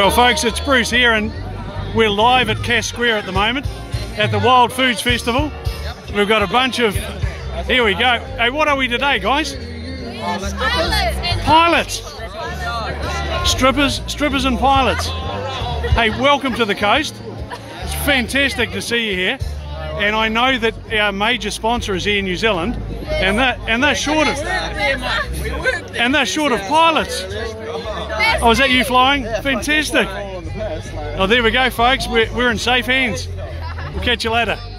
Well folks, it's Bruce here and we're live at Cass Square at the moment at the Wild Foods Festival. We've got a bunch of, here we go. Hey, what are we today guys? Pilots. Strippers and pilots. Hey, welcome to the coast. It's fantastic to see you here. And I know that our major sponsor is Air New Zealand, and they're short of pilots. Oh, is that you flying? Fantastic. Oh, there we go, folks. We're in safe hands. We'll catch you later.